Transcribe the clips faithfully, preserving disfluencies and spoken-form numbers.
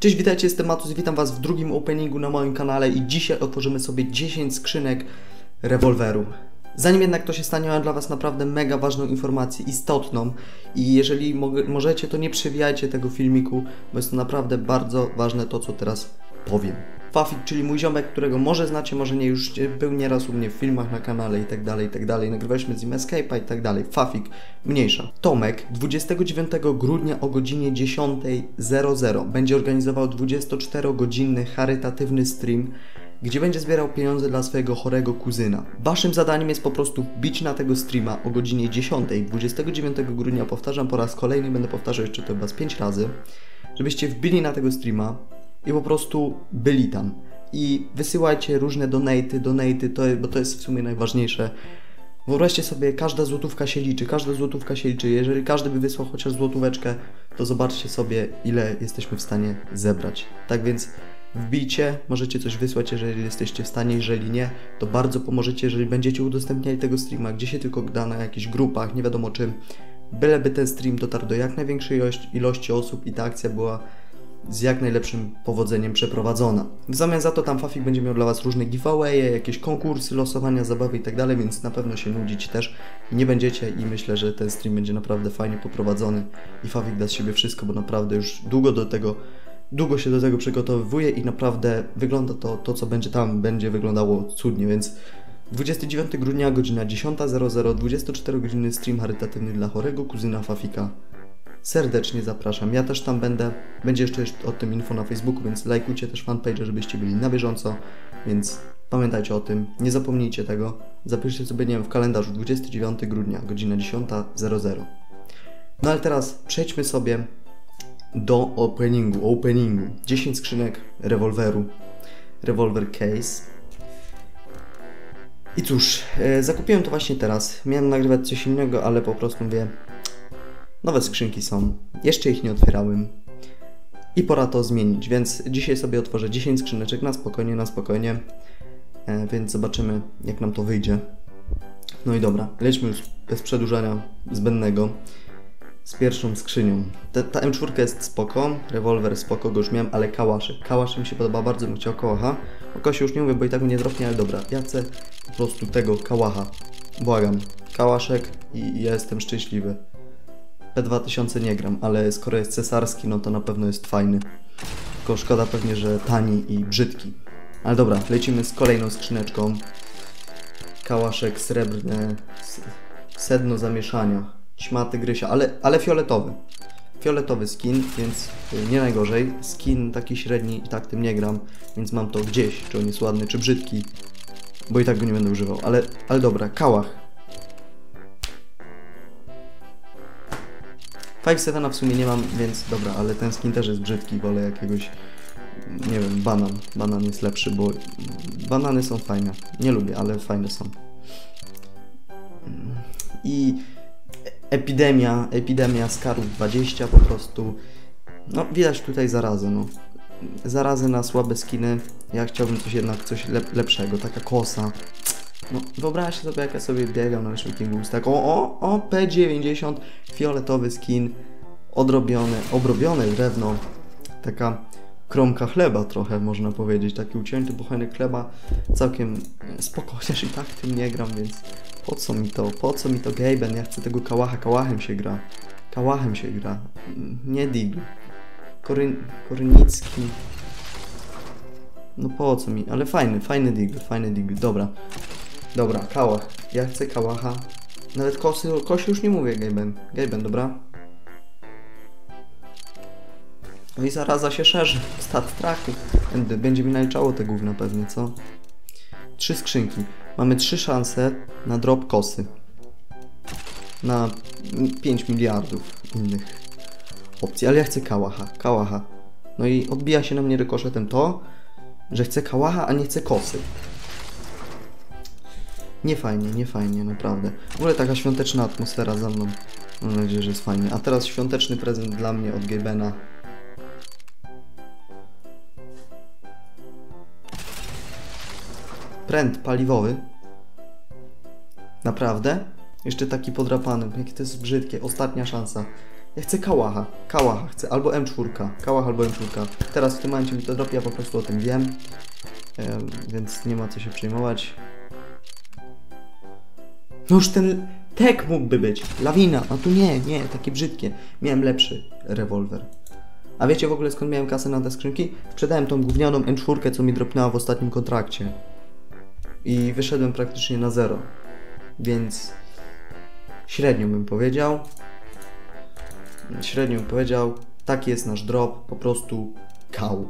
Cześć, witajcie, jestem Matus, witam was w drugim openingu na moim kanale i dzisiaj otworzymy sobie dziesięć skrzynek rewolweru. Zanim jednak to się stanie, mam dla was naprawdę mega ważną informację, istotną i jeżeli możecie, to nie przewijajcie tego filmiku, bo jest to naprawdę bardzo ważne to, co teraz powiem. Fafik, czyli mój ziomek, którego może znacie, może nie, już był nieraz u mnie w filmach na kanale i tak dalej, i tak dalej. Nagrywaliśmy z nim Escape'a i tak dalej. Fafik, mniejsza. Tomek dwudziestego dziewiątego grudnia o godzinie dziesiąta zero zero będzie organizował dwudziestoczterogodzinny charytatywny stream, gdzie będzie zbierał pieniądze dla swojego chorego kuzyna. Waszym zadaniem jest po prostu wbić na tego streama o godzinie dziesiątej dwudziestego dziewiątego grudnia, powtarzam po raz kolejny, będę powtarzał jeszcze to chyba z pięć razy, żebyście wbili na tego streama i po prostu byli tam. I wysyłajcie różne donaty, donaty, to, bo to jest w sumie najważniejsze. Wyobraźcie sobie, każda złotówka się liczy, każda złotówka się liczy. Jeżeli każdy by wysłał chociaż złotóweczkę, to zobaczcie sobie, ile jesteśmy w stanie zebrać. Tak więc wbijcie, możecie coś wysłać, jeżeli jesteście w stanie, jeżeli nie, to bardzo pomożecie, jeżeli będziecie udostępniali tego streama, gdzie się tylko da, na jakichś grupach, nie wiadomo czym, byleby ten stream dotarł do jak największej ilości, ilości osób i ta akcja była z jak najlepszym powodzeniem przeprowadzona. W zamian za to tam Fafik będzie miał dla was różne giveawaye, jakieś konkursy, losowania, zabawy i tak dalej, więc na pewno się nudzić też nie będziecie i myślę, że ten stream będzie naprawdę fajnie poprowadzony i Fafik da z siebie wszystko, bo naprawdę już długo do tego Długo się do tego przygotowywuje i naprawdę wygląda to, to co będzie tam, będzie wyglądało cudnie, więc dwudziestego dziewiątego grudnia, godzina dziesiąta zero zero, dwudziestoczterogodzinny stream charytatywny dla chorego kuzyna Fafika. Serdecznie zapraszam, ja też tam będę, będzie jeszcze o tym info na Facebooku, więc lajkujcie też fanpage, żebyście byli na bieżąco, więc pamiętajcie o tym, nie zapomnijcie tego, zapiszcie sobie, nie wiem, w kalendarzu dwudziestego dziewiątego grudnia, godzina dziesiąta zero zero. No ale teraz przejdźmy sobie do openingu, openingu. dziesięć skrzynek rewolweru, rewolwer case. I cóż, e, zakupiłem to właśnie teraz. Miałem nagrywać coś innego, ale po prostu mówię, nowe skrzynki są, jeszcze ich nie otwierałem i pora to zmienić, więc dzisiaj sobie otworzę dziesięć skrzyneczek na spokojnie, na spokojnie, e, więc zobaczymy, jak nam to wyjdzie. No i dobra, lećmy już bez przedłużania zbędnego z pierwszą skrzynią. Ta, ta M cztery jest spoko, rewolwer spoko, go już miałem, ale kałaszek. Kałaszek mi się podoba bardzo, bym chciał kałacha. O kosie już nie mówię, bo i tak mnie dropnie, ale dobra, ja chcę po prostu tego kałacha. Błagam, kałaszek i, i ja jestem szczęśliwy. P dwa tysiące nie gram, ale skoro jest cesarski, no to na pewno jest fajny. Tylko szkoda pewnie, że tani i brzydki. Ale dobra, lecimy z kolejną skrzyneczką. Kałaszek srebrny, sedno zamieszania. Ćma tygrysia, ale, ale fioletowy. Fioletowy skin, więc nie najgorzej. Skin taki średni i tak tym nie gram, więc mam to gdzieś, czy on jest ładny, czy brzydki. Bo i tak go nie będę używał, ale, ale dobra, kałach. pięć siedem w sumie nie mam, więc dobra, ale ten skin też jest brzydki, wolę jakiegoś, nie wiem, banan. Banan jest lepszy, bo banany są fajne. Nie lubię, ale fajne są. I epidemia, epidemia skarów dwadzieścia po prostu. No widać tutaj zarazę, no. Zarazę na słabe skiny. Ja chciałbym coś jednak, coś lep lepszego, taka kosa. No wyobraźcie sobie, jak ja sobie biegam na Shooting tak o, o, o, P dziewięćdziesiąt, fioletowy skin, odrobiony, obrobione drewno, taka kromka chleba trochę można powiedzieć, taki ucięty bochenek chleba, całkiem spoko, chociaż i tak tym nie gram, więc po co mi to, po co mi to Gaben, ja chcę tego kałacha, kałachem się gra, kałachem się gra, nie dig, Koryn, Korynicki, no po co mi, ale fajny, fajny dig, fajny dig, dobra, dobra, kałach, ja chcę kałacha, nawet kosy, kosy już nie mówię Gaben, Gaben, dobra. No i zaraza się szerzy, stat traku. Będzie mi naliczało te gówna pewnie, co? Trzy skrzynki. Mamy trzy szanse na drop kosy. Na pięć miliardów innych opcji, ale ja chcę kałacha, kałacha. No i odbija się na mnie rykoszetem to, że chcę kałacha, a nie chcę kosy. Nie fajnie, nie fajnie, naprawdę. W ogóle taka świąteczna atmosfera za mną. Mam nadzieję, że jest fajnie. A teraz świąteczny prezent dla mnie od Gabena. Pręt paliwowy. Naprawdę? Jeszcze taki podrapany. Jakie to jest brzydkie. Ostatnia szansa. Ja chcę kałacha, kałacha chcę, albo M cztery, kałach albo M cztery. Teraz w tym momencie mi to dropi, ja po prostu o tym wiem, e, więc nie ma co się przejmować. No już ten tek mógłby być, lawina, a tu nie, nie, takie brzydkie. Miałem lepszy rewolwer. A wiecie w ogóle skąd miałem kasę na te skrzynki? Sprzedałem tą gównianą M cztery, co mi dropnęła w ostatnim kontrakcie. I wyszedłem praktycznie na zero. Więc średnio bym powiedział. Średnio bym powiedział. Taki jest nasz drop. Po prostu kał.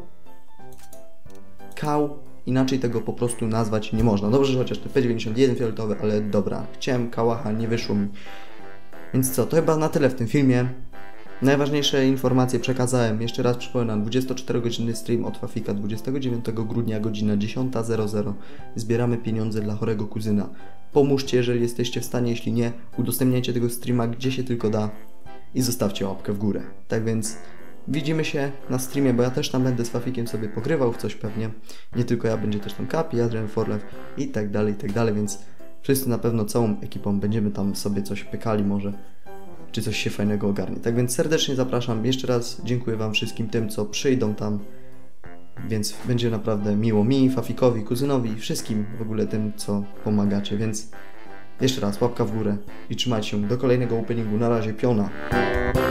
Kał. Inaczej tego po prostu nazwać nie można. Dobrze, że chociaż te P dziewięćdziesiąt jeden fioletowy, ale dobra. Chciałem kałacha, nie wyszło mi. Więc co, to chyba na tyle w tym filmie. Najważniejsze informacje przekazałem. Jeszcze raz przypominam, dwudziestoczterogodzinny stream od Fafika dwudziestego dziewiątego grudnia, godzina dziesiąta zero zero. Zbieramy pieniądze dla chorego kuzyna. Pomóżcie, jeżeli jesteście w stanie, jeśli nie, udostępniajcie tego streama gdzie się tylko da i zostawcie łapkę w górę. Tak więc widzimy się na streamie, bo ja też tam będę z Fafikiem sobie pogrywał w coś pewnie. Nie tylko ja, będzie też tam Kapi, Adrian, Forlew i tak dalej, i tak dalej, więc wszyscy na pewno całą ekipą będziemy tam sobie coś pykali może. Czy coś się fajnego ogarnie. Tak więc serdecznie zapraszam. Jeszcze raz dziękuję Wam wszystkim tym, co przyjdą tam. Więc będzie naprawdę miło mi, Fafikowi, kuzynowi, wszystkim w ogóle tym, co pomagacie. Więc jeszcze raz łapka w górę i trzymajcie się do kolejnego openingu. Na razie, piona.